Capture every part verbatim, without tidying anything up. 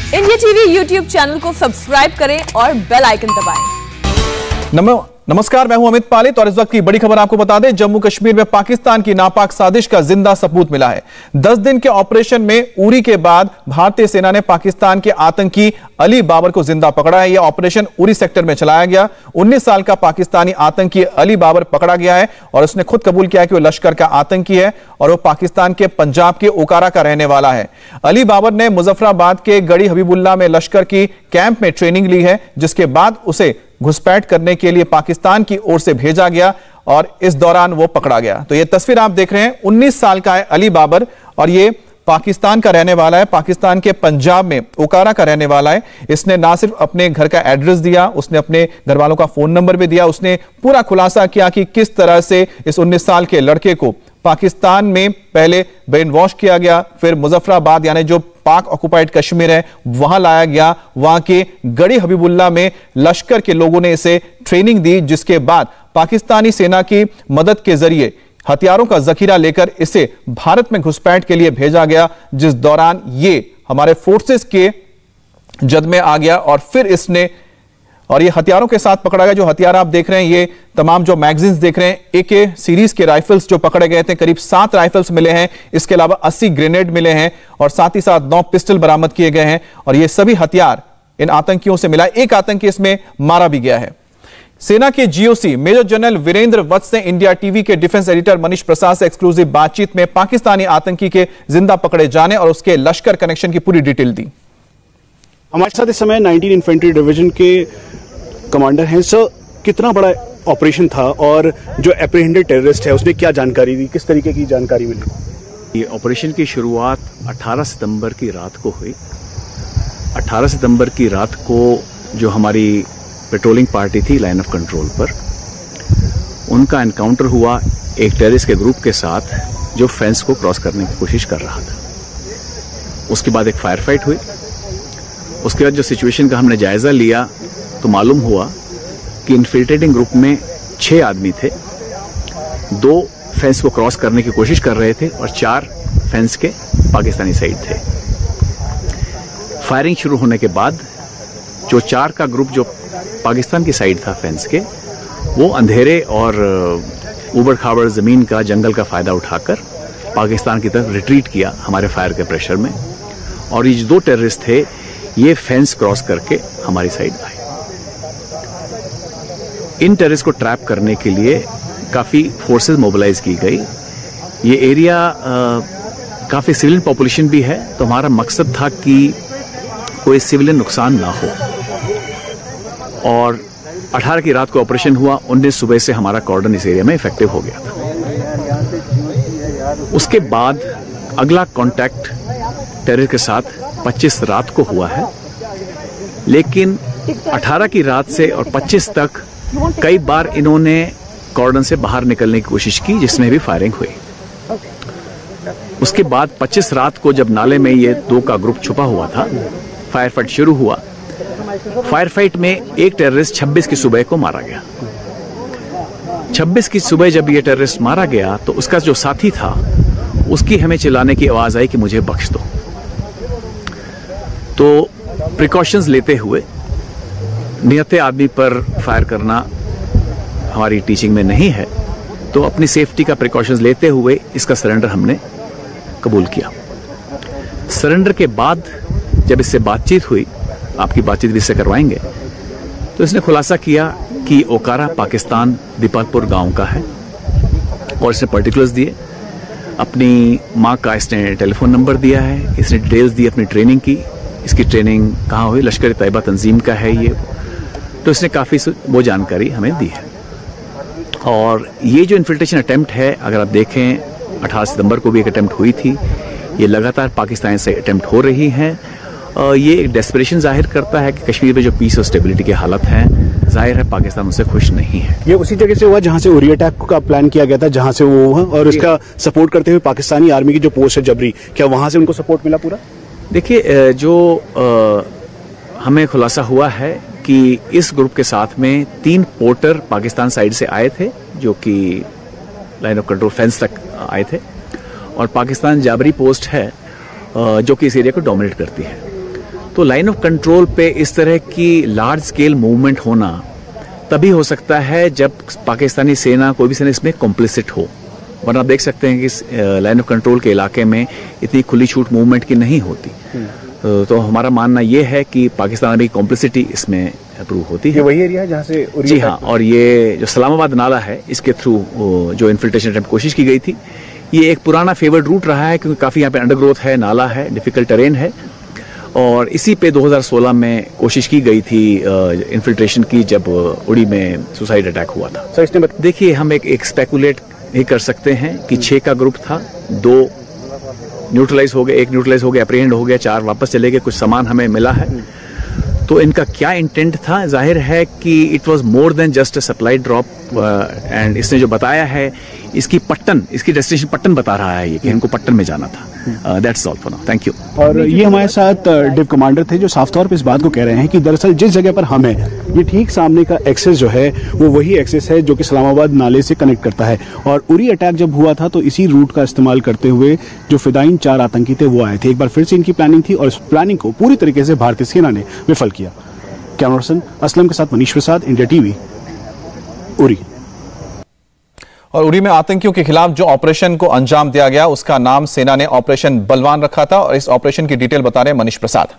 India TV YouTube channel को subscribe करें और बेल आइकन दबाएं। नमो नमस्कार, मैं हूं अमित पालित और इस वक्त की बड़ी खबर आपको बता दें। जम्मू कश्मीर में पाकिस्तान की नापाक साजिश का जिंदा सबूत मिला है। दस दिन के ऑपरेशन में उरी के बाद भारतीय सेना ने पाकिस्तान के आतंकी अली बाबर को जिंदा पकड़ा है। यह ऑपरेशन उरी सेक्टर में चलाया गया। उन्नीस साल का पाकिस्तानी आतंकी अली बाबर पकड़ा गया है और उसने खुद कबूल किया कि वो लश्कर का आतंकी है और वो पाकिस्तान के पंजाब के ओकारा का रहने वाला है। अली बाबर ने मुजफ्फराबाद के गढ़ी हबीबुल्ला में लश्कर की कैंप में ट्रेनिंग ली है, जिसके बाद उसे घुसपैठ करने के लिए पाकिस्तान की ओर से भेजा गया और इस दौरान वो पकड़ा गया। तो ये तस्वीर आप देख रहे हैं, उन्नीस साल का है अली बाबर और ये पाकिस्तान का रहने वाला है, पाकिस्तान के पंजाब में ओकारा का रहने वाला है। इसने ना सिर्फ अपने घर का एड्रेस दिया, उसने अपने घर वालों का फोन नंबर भी दिया। उसने पूरा खुलासा किया कि किस तरह से इस उन्नीस साल के लड़के को पाकिस्तान में पहले ब्रेन वॉश किया गया, फिर मुजफ्फराबाद यानी जो पाक ऑक्युपाइड कश्मीर है वहां लाया गया। वहां के गढ़ी हबीबुल्ला में लश्कर के लोगों ने इसे ट्रेनिंग दी, जिसके बाद पाकिस्तानी सेना की मदद के जरिए हथियारों का जखीरा लेकर इसे भारत में घुसपैठ के लिए भेजा गया, जिस दौरान ये हमारे फोर्सेस के जद में आ गया और फिर इसने और ये हथियारों के साथ पकड़ा गया। जो हथियार आप देख रहे हैं, ये तमाम जो मैगजीन्स देख रहे हैं, एके सीरीज के राइफल्स जो पकड़े गए थे, करीब सात राइफल्स मिले हैं। इसके अलावा अस्सी ग्रेनेड मिले हैं और साथ ही साथ नौ पिस्टल बरामद किए गए हैं और ये सभी हथियार इन आतंकियों से मिला। एक आतंकी इसमें मारा भी गया है। सेना के GOC major general Virendra Vats ने इंडिया टीवी के डिफेंस एडिटर मनीष प्रसाद से एक्सक्लूसिव बातचीत में पाकिस्तानी आतंकी के जिंदा पकड़े जाने और उसके लश्कर कनेक्शन की पूरी डिटेल दी। हमारे साथ इस समय नाइनटीन इन्फेंट्री डिवीजन के कमांडर हैं। सर, कितना बड़ा ऑपरेशन था और जो एप्रीहेंडेड टेररिस्ट है उसने क्या जानकारी दी, किस तरीके की जानकारी मिली? ये ऑपरेशन की शुरुआत अठारह सितंबर की रात को हुई। अठारह सितंबर की रात को जो हमारी पेट्रोलिंग पार्टी थी लाइन ऑफ कंट्रोल पर, उनका एनकाउंटर हुआ एक टेररिस्ट के ग्रुप के साथ जो फेंस को क्रॉस करने की कोशिश कर रहा था। उसके बाद एक फायर फाइट हुई। उसके बाद जो सिचुएशन का हमने जायजा लिया तो मालूम हुआ कि इन्फिल्ट्रेटिंग ग्रुप में छह आदमी थे। दो फेंस को क्रॉस करने की कोशिश कर रहे थे और चार फेंस के पाकिस्तानी साइड थे। फायरिंग शुरू होने के बाद जो चार का ग्रुप जो पाकिस्तान की साइड था फेंस के, वो अंधेरे और उबड़ खाबड़ जमीन का, जंगल का फायदा उठाकर पाकिस्तान की तरफ रिट्रीट किया हमारे फायर के प्रेशर में। और ये जो दो टेररिस्ट थे ये फेंस क्रॉस करके हमारी साइड आए। इन टेररिस्ट को ट्रैप करने के लिए काफी फोर्सेस मोबिलाइज की गई। ये एरिया काफी सिविलियन पॉपुलेशन भी है, तो हमारा मकसद था कि कोई सिविलियन नुकसान ना हो। और अठारह की रात को ऑपरेशन हुआ, उन्नीस सुबह से हमारा कॉर्डन इस एरिया में इफेक्टिव हो गया था। उसके बाद अगला कांटेक्ट टेरर के साथ पच्चीस रात को हुआ है, लेकिन अठारह की रात से और पच्चीस तक कई बार इन्होंने कॉर्डन से बाहर निकलने की कोशिश की, जिसमें भी फायरिंग हुई। उसके बाद पच्चीस रात को जब नाले में ये दो का ग्रुप छुपा हुआ था, फायर फाइट शुरू हुआ। फायर फाइट में एक टेररिस्ट छब्बीस की सुबह को मारा गया। छब्बीस की सुबह जब ये टेररिस्ट मारा गया तो उसका जो साथी था उसकी हमें चिल्लाने की आवाज आई कि मुझे बख्श दो। तो प्रिकॉशंस लेते हुए, नियते आदमी पर फायर करना हमारी टीचिंग में नहीं है, तो अपनी सेफ्टी का प्रिकॉशंस लेते हुए इसका सरेंडर हमने कबूल किया। सरेंडर के बाद जब इससे बातचीत हुई, आपकी बातचीत भी इससे करवाएंगे, तो इसने खुलासा किया कि ओकारा पाकिस्तान दीपकपुर गांव का है और इसने पर्टिकुलर्स दिए। अपनी माँ का इसने टेलीफोन नंबर दिया है, इसने डिटेल्स दी अपनी ट्रेनिंग की, इसकी ट्रेनिंग कहाँ हुई, लश्कर तैयबा तंजीम का है ये। तो इसने काफ़ी वो जानकारी हमें दी है। और ये जो इन्फिल्ट्रेशन अटेम्प्ट है, अगर आप देखें अठारह सितंबर को भी एक अटेम्प्ट हुई थी, ये लगातार पाकिस्तान से अटेम्प्ट हो रही हैं। ये एक डेस्परेशन जाहिर करता है कि कश्मीर में जो पीस और स्टेबिलिटी के हालत हैं, जाहिर है पाकिस्तान उनसे खुश नहीं है। ये उसी जगह से हुआ जहां से उरी अटैक का प्लान किया गया था, जहां से वो हुआ, और उसका सपोर्ट करते हुए पाकिस्तानी आर्मी की जो पोस्ट है जबरी, क्या वहां से उनको सपोर्ट मिला पूरा? देखिए, जो आ, हमें खुलासा हुआ है कि इस ग्रुप के साथ में तीन पोर्टर पाकिस्तान साइड से आए थे, जो कि लाइन ऑफ कंट्रोल फेंस तक आए थे, और पाकिस्तान जाबरी पोस्ट है जो कि इस एरिया को डोमिनेट करती है। तो लाइन ऑफ कंट्रोल पे इस तरह की लार्ज स्केल मूवमेंट होना तभी हो सकता है जब पाकिस्तानी सेना, कोई भी सेना इसमें कॉम्प्लिसिट हो, वरना आप देख सकते हैं कि लाइन ऑफ कंट्रोल के इलाके में इतनी खुली छूट मूवमेंट की नहीं होती। तो हमारा मानना यह है कि पाकिस्तान अभी कॉम्प्लिसिटी इसमें अप्रूव होती है। ये वही एरिया है जहाँ से उरी जी हाँ, और ये जो सलामाबाद नाला है इसके थ्रू जो इन्फिल्ट्रेशन अटेम्प्ट कोशिश की गई थी, ये एक पुराना फेवर्ड रूट रहा है क्योंकि काफ़ी यहाँ पे अंडरग्रोथ है, नाला है, डिफिकल्ट टेरेन है, और इसी पे दो हज़ार सोलह में कोशिश की गई थी इन्फिल्ट्रेशन की जब उड़ी में सुसाइड अटैक हुआ था। सर इसने बत... देखिए, हम एक, एक स्पेकुलेट ही कर सकते हैं कि छः का ग्रुप था, दो न्यूट्रलाइज हो गए, एक न्यूट्रलाइज हो गया, अप्रीहेंड हो गया, चार वापस चले गए, कुछ सामान हमें मिला है। तो इनका क्या इंटेंट था, जाहिर है कि it was more than just a supply drop, and इसने जो बताया है इसकी पट्टन, इसकी डेस्टिनेशन पट्टन बता रहा है ये कि इनको पट्टन में जाना था। That's all for now, thank you. और ये हमारे साथ डिव कमांडर थे जो साफ तौर पे इस बात को कह रहे हैं कि दरअसल जिस जगह पर हम हैं, ये ठीक सामने का एक्सेस जो है वो वही एक्सेस है जो कि इस्लामाबाद नाले से कनेक्ट करता है, और उरी अटैक जब हुआ था तो इसी रूट का इस्तेमाल करते हुए जो फिदाइन चार आतंकी थे वो आए थे। एक बार फिर से इनकी प्लानिंग थी और इस प्लानिंग को पूरी तरीके से भारतीय सेना ने विफल किया। कैमरा पर्सन असलम के साथ मनीष प्रसाद, इंडिया टीवी, उरी। और उरी में आतंकियों के खिलाफ जो ऑपरेशन को अंजाम दिया गया उसका नाम सेना ने ऑपरेशन बलवान रखा था, और इस ऑपरेशन की डिटेल बता रहे हैं मनीष प्रसाद।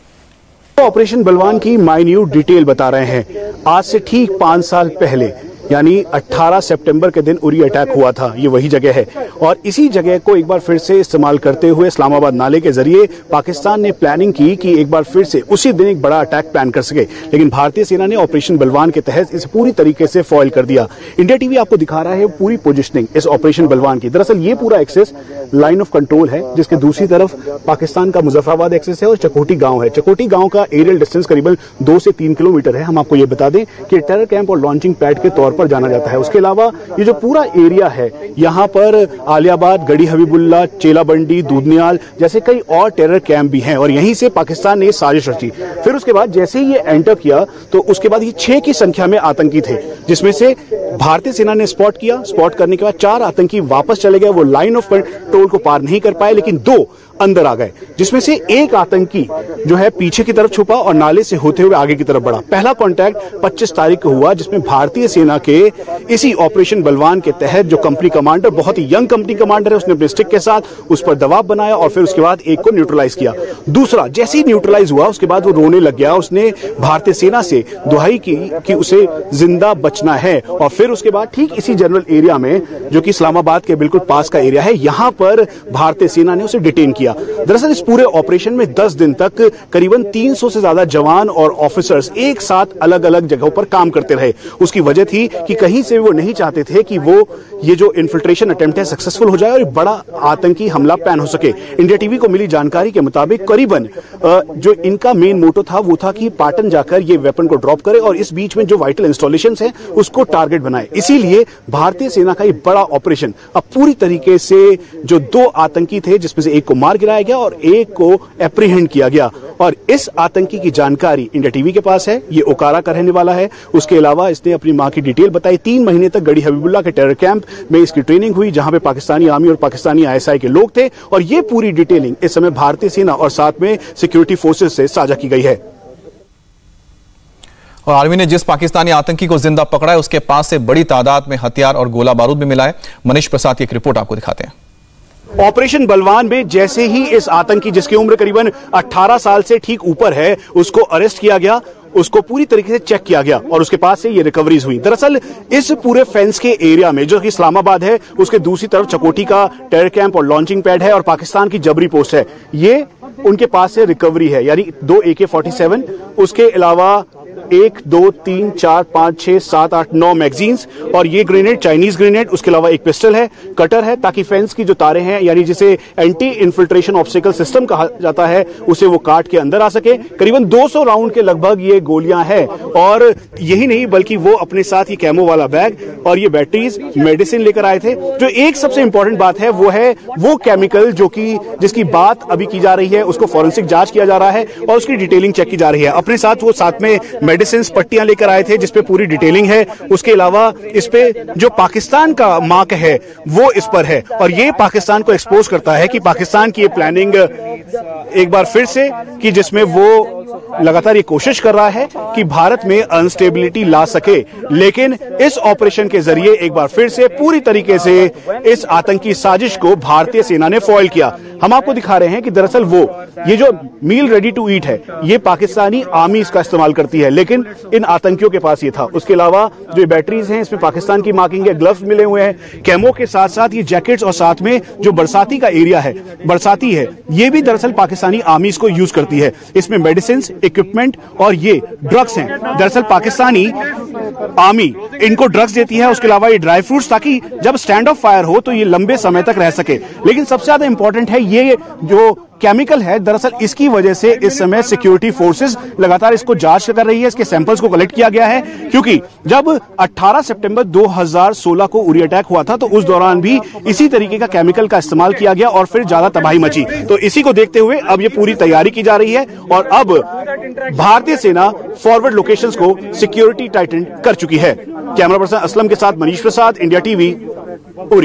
ऑपरेशन बलवान की माइन्यूट डिटेल बता रहे हैं। आज से ठीक पांच साल पहले यानी अठारह सितंबर के दिन उरी अटैक हुआ था, ये वही जगह है, और इसी जगह को एक बार फिर से इस्तेमाल करते हुए इस्लामाबाद नाले के जरिए पाकिस्तान ने प्लानिंग की कि एक बार फिर से उसी दिन एक बड़ा अटैक प्लान कर सके, लेकिन भारतीय सेना ने ऑपरेशन बलवान के तहत इसे पूरी तरीके से फॉइल कर दिया। इंडिया टीवी आपको दिखा रहा है पूरी पोजिशनिंग इस ऑपरेशन बलवान की। दरअसल ये पूरा एक्सेस लाइन ऑफ कंट्रोल है, जिसके दूसरी तरफ पाकिस्तान का मुजफ्फराबाद एक्सेस है और चकोटी गांव है। चकोटी गांव का एरियल डिस्टेंस करीबन दो से तीन किलोमीटर है। हम आपको ये बता दें कि टेरर कैंप और लॉन्चिंग पैड के तौर पर जाना जाता है। उसके अलावा ये जो पूरा एरिया है, यहाँ पर आलियाबाद, गड़ी हबीबुल्ला, चेलाबंडी, दूधनियाल जैसे कई और टेरर कैंप भी हैं, और यहीं से पाकिस्तान ने साजिश रची। फिर उसके बाद जैसे ही ये एंटर किया तो उसके बाद ये छह की संख्या में आतंकी थे, जिसमें से भारतीय सेना ने स्पॉट किया। स्पॉट करने के बाद चार आतंकी वापस चले गए, वो लाइन ऑफ कंट्रोल को पार नहीं कर पाए, लेकिन दो अंदर आ गए, जिसमें से एक आतंकी जो है पीछे की तरफ छुपा और नाले से होते हुए आगे की तरफ बढ़ा। पहला कांटेक्ट पच्चीस तारीख को हुआ, जिसमें भारतीय सेना के इसी ऑपरेशन बलवान के तहत जो कंपनी कमांडर, बहुत ही यंग कंपनी कमांडर है, उसने अपने स्टिक के साथ उस पर दबाव बनाया और फिर उसके बाद एक को न्यूट्रलाइज किया। दूसरा जैसे ही न्यूट्रलाइज हुआ उसके बाद वो रोने लग गया। उसने भारतीय सेना से दुहाई की कि उसे जिंदा बचना है, और फिर उसके बाद ठीक इसी जनरल एरिया में जो कि इस्लामाबाद के बिल्कुल पास का एरिया है, यहां पर भारतीय सेना ने उसे डिटेन किया। दरअसल इस पूरे ऑपरेशन में दस दिन तक करीबन तीन सौ से ज्यादा जवान और ऑफिसर्स एक साथ अलग अलग जगहों पर काम करते रहे। उसकी वजह थी कि कहीं से वो नहीं चाहते थे कि वो ये जो इन्फिल्ट्रेशन अटेम्प्ट है सक्सेसफुल हो जाए और बड़ा आतंकी हमला प्लान हो सके। इंडिया टीवी को मिली जानकारी के मुताबिक करीबन जो इनका मेन मोटो था वो था कि पाटन जाकर ये वेपन को ड्रॉप करे और इस बीच में जो वाइटल इंस्टॉलेशंस हैं उसको टारगेट बनाए। इसीलिए भारतीय सेना का ये बड़ा ऑपरेशन अब पूरी तरीके से जो दो आतंकी थे, जिसमें से एक को मार गिराया गया और एक को एप्रीहेंड किया गया, और इस आतंकी की जानकारी इंडिया टीवी के पास है। ये ओकारा का रहने वाला है। उसके अलावा इसने अपनी मां की डिटेल बताई। तीन महीने तक गड़ी हबीबुल्ला के टेरर कैंप में इसकी ट्रेनिंग हुई, जहां पे पाकिस्तानी आर्मी और पाकिस्तानी आईएसआई के लोग थे, और ये पूरी डिटेलिंग इस समय भारतीय सेना और साथ में सिक्योरिटी फोर्सेस से साझा की गई है। और आर्मी ने जिस पाकिस्तानी आतंकी को जिंदा पकड़ा है उसके पास से बड़ी तादाद में हथियार और गोला बारूद भी मिला है। मनीष प्रसाद की एक रिपोर्ट आपको दिखाते हैं। ऑपरेशन बलवान में जैसे ही इस आतंकी, जिसकी उम्र करीबन अठारह साल से ठीक ऊपर है, उसको अरेस्ट किया गया, उसको पूरी तरीके से चेक किया गया और उसके पास से ये रिकवरीज हुई। दरअसल इस पूरे फेंस के एरिया में जो कि इस्लामाबाद है, उसके दूसरी तरफ चकोटी का टेरर कैंप और लॉन्चिंग पैड है और पाकिस्तान की जबरी पोस्ट है। ये उनके पास से रिकवरी है, यानी दो ए के फोर्टी सेवन, उसके अलावा एक, दो, तीन, चार, पांच, छह, सात, आठ, नौ मैगजीन्स, और ये ग्रेनेड चाइनीज ग्रेनेड, उसके अलावा एक पिस्टल है, कटर है, ताकि फेंस की जो तारें हैं, यानी जिसे एंटी इन्फिल्ट्रेशन ऑब्स्टिकल सिस्टम कहा जाता है, उसे वो काट के अंदर आ सके। करीबन दो सौ राउंड के लगभग ये गोलियां हैं, और यही नहीं बल्कि वो अपने साथ ये कैमो वाला बैग और ये बैटरीज, मेडिसिन लेकर आए थे। जो एक सबसे इंपॉर्टेंट बात है वो है वो केमिकल जो कि जिसकी बात अभी की जा रही है, उसको फॉरेंसिक जांच किया जा रहा है और उसकी डिटेलिंग चेक की जा रही है। अपने साथ वो साथ में मेडिसिन पट्टियां लेकर आए थे जिसपे पूरी डिटेलिंग है। उसके अलावा इस पे जो पाकिस्तान का मार्क है वो इस पर है, और ये पाकिस्तान को एक्सपोज करता है कि पाकिस्तान की ये प्लानिंग एक बार फिर से कि जिसमें वो लगातार ये कोशिश कर रहा है कि भारत में अनस्टेबिलिटी ला सके, लेकिन इस ऑपरेशन के जरिए एक बार फिर से पूरी तरीके से इस आतंकी साजिश को भारतीय सेना ने फॉइल किया। हम आपको दिखा रहे हैं कि दरअसल वो ये जो मील रेडी टू ईट है, ये पाकिस्तानी आर्मी इसका इस्तेमाल करती है, लेकिन इन आतंकियों के पास ये था। उसके अलावा जो बैटरीज हैं, इसमें पाकिस्तान की मार्किंग है, ग्लव्स मिले हुए हैं, कैमो के साथ साथ ये जैकेट्स, और साथ में जो बरसाती का एरिया है, बरसाती है, ये भी दरअसल पाकिस्तानी आर्मी इसको यूज करती है। इसमें मेडिसिन, इक्विपमेंट और ये ड्रग्स हैं। दरअसल पाकिस्तानी आर्मी इनको ड्रग्स देती है, उसके अलावा ये ड्राई फ्रूट्स, ताकि जब स्टैंड ऑफ फायर हो तो ये लंबे समय तक रह सके। लेकिन सबसे ज्यादा इंपॉर्टेंट है ये जो केमिकल है, दरअसल इसकी वजह से इस समय सिक्योरिटी फोर्सेस लगातार इसको जांच कर रही है, इसके सैंपल्स को कलेक्ट किया गया है, क्योंकि जब अठारह सितंबर दो हज़ार सोलह को उरी अटैक हुआ था तो उस दौरान भी इसी तरीके का केमिकल का इस्तेमाल किया गया और फिर ज्यादा तबाही मची। तो इसी को देखते हुए अब ये पूरी तैयारी की जा रही है और अब भारतीय सेना फॉरवर्ड लोकेशंस को सिक्योरिटी टाइटन कर चुकी है। कैमरा पर्सन असलम के साथ मनीष प्रसाद, इंडिया टीवी, उरी।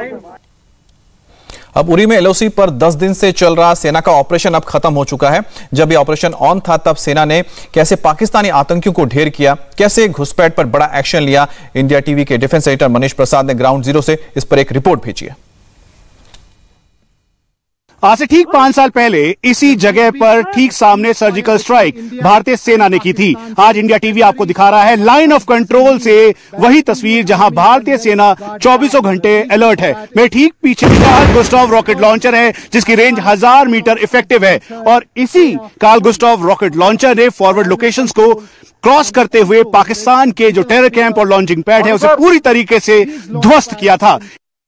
अब उरी में एलओसी पर दस दिन से चल रहा सेना का ऑपरेशन अब खत्म हो चुका है। जब ये ऑपरेशन ऑन था तब सेना ने कैसे पाकिस्तानी आतंकियों को ढेर किया, कैसे घुसपैठ पर बड़ा एक्शन लिया, इंडिया टीवी के डिफेंस एडिटर मनीष प्रसाद ने ग्राउंड जीरो से इस पर एक रिपोर्ट भेजी है। आज से ठीक पांच साल पहले इसी जगह पर ठीक सामने सर्जिकल स्ट्राइक भारतीय सेना ने की थी। आज इंडिया टीवी आपको दिखा रहा है लाइन ऑफ कंट्रोल से वही तस्वीर जहां भारतीय सेना चौबीसों घंटे अलर्ट है। मेरे ठीक पीछे कार्ल गुस्टाव रॉकेट लॉन्चर है जिसकी रेंज हजार मीटर इफेक्टिव है और इसी कार्ल गुस्टाव रॉकेट लॉन्चर ने फॉरवर्ड लोकेशंस को क्रॉस करते हुए पाकिस्तान के जो टेरर कैंप और लॉन्चिंग पैड है उसे पूरी तरीके से ध्वस्त किया था।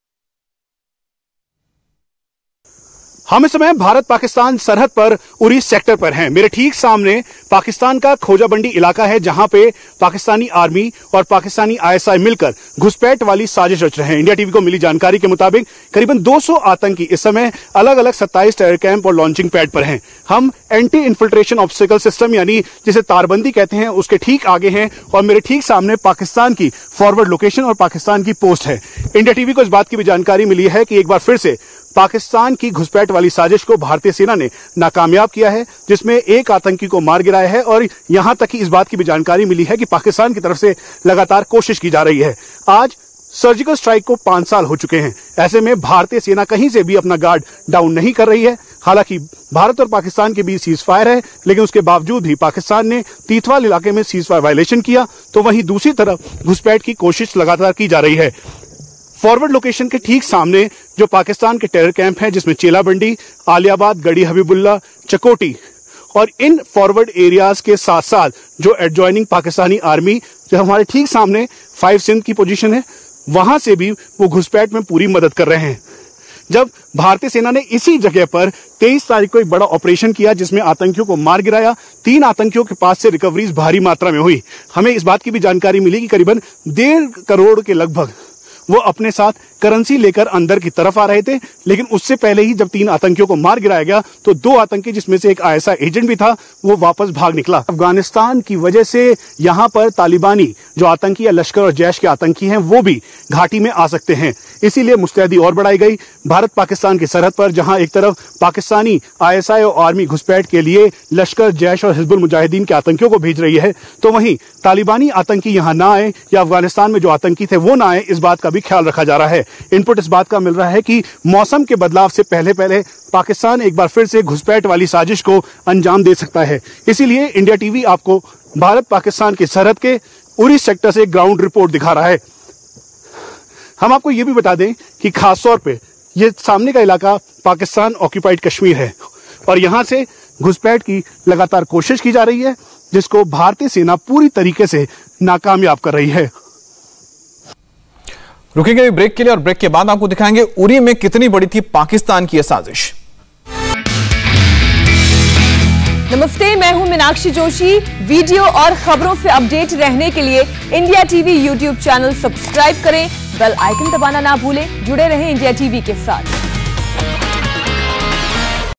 हम इस समय भारत पाकिस्तान सरहद पर उरी सेक्टर पर हैं। मेरे ठीक सामने पाकिस्तान का खोजाबंडी इलाका है जहां पे पाकिस्तानी आर्मी और पाकिस्तानी आईएसआई मिलकर घुसपैठ वाली साजिश रच रहे हैं। इंडिया टीवी को मिली जानकारी के मुताबिक करीबन दो सौ आतंकी इस समय अलग अलग सत्ताईस टेरर कैंप और लॉन्चिंग पैड पर हैं। हम एंटी इन्फिल्ट्रेशन ऑब्स्टिकल सिस्टम यानी जिसे तारबंदी कहते हैं उसके ठीक आगे हैं और मेरे ठीक सामने पाकिस्तान की फॉरवर्ड लोकेशन और पाकिस्तान की पोस्ट है। इंडिया टीवी को इस बात की भी जानकारी मिली है कि एक बार फिर से पाकिस्तान की घुसपैठ वाली साजिश को भारतीय सेना ने नाकामयाब किया है, जिसमें एक आतंकी को मार गिराया है और यहां तक कि इस बात की भी जानकारी मिली है कि पाकिस्तान की तरफ से लगातार कोशिश की जा रही है। आज सर्जिकल स्ट्राइक को पांच साल हो चुके हैं। ऐसे में भारतीय सेना कहीं से भी अपना गार्ड डाउन नहीं कर रही है। हालांकि भारत और पाकिस्तान के बीच सीज फायर है, लेकिन उसके बावजूद भी पाकिस्तान ने तीतवाल इलाके में सीज फायर वायलेशन किया, तो वहीं दूसरी तरफ घुसपैठ की कोशिश लगातार की जा रही है। फॉरवर्ड लोकेशन के ठीक सामने जो पाकिस्तान के टेरर कैंप हैं जिसमें चेलाबंडी, आलियाबाद, गढ़ी हबीबुल्ला, चकोटी और इन फॉरवर्ड एरियाज के साथ साथ जो एडजॉइनिंग पाकिस्तानी आर्मी जो हमारे ठीक सामने फाइव सिंध की पोजीशन है वहां से भी वो घुसपैठ में पूरी मदद कर रहे हैं। जब भारतीय सेना ने इसी जगह पर तेईस तारीख को एक बड़ा ऑपरेशन किया जिसमें आतंकियों को मार गिराया, तीन आतंकियों के पास से रिकवरीज भारी मात्रा में हुई। हमें इस बात की भी जानकारी मिली कि करीबन डेढ़ करोड़ के लगभग वो अपने साथ करेंसी लेकर अंदर की तरफ आ रहे थे, लेकिन उससे पहले ही जब तीन आतंकियों को मार गिराया गया तो दो आतंकी जिसमें से एक आईएसआई एजेंट भी था वो वापस भाग निकला। अफगानिस्तान की वजह से यहाँ पर तालिबानी जो आतंकी या लश्कर और जैश के आतंकी हैं वो भी घाटी में आ सकते हैं, इसीलिए मुस्तैदी और बढ़ाई गई। भारत पाकिस्तान की सरहद पर जहां एक तरफ पाकिस्तानी आईएसआई और आर्मी घुसपैठ के लिए लश्कर, जैश और हिजबुल मुजाहिदीन के आतंकियों को भेज रही है, तो वहीं तालिबानी आतंकी यहाँ ना आए या अफगानिस्तान में जो आतंकी थे वो ना आए, इस बात का भी ख्याल रखा जा रहा है। इनपुट इस बात का मिल रहा है कि मौसम के बदलाव से पहले पहले पाकिस्तान एक बार फिर से घुसपैठ वाली साजिश को अंजाम दे सकता है। इसीलिए इंडिया टीवी आपको भारत पाकिस्तान की सरहद के उरी सेक्टर से ग्राउंड रिपोर्ट दिखा रहा है। हम आपको यह भी बता दें कि खासतौर पे ये सामने का इलाका पाकिस्तान ऑक्यूपाइड कश्मीर है और यहां से घुसपैठ की लगातार कोशिश की जा रही है जिसको भारतीय सेना पूरी तरीके से नाकामयाब कर रही है। रुकेंगे ब्रेक के लिए और ब्रेक के बाद आपको दिखाएंगे उरी में कितनी बड़ी थी पाकिस्तान की यह साजिश। नमस्ते, मैं हूं मीनाक्षी जोशी। वीडियो और खबरों से अपडेट रहने के लिए India TV YouTube channel subscribe करें, बेल आइकन दबाना ना भूलें। जुड़े रहें इंडिया टीवी के साथ।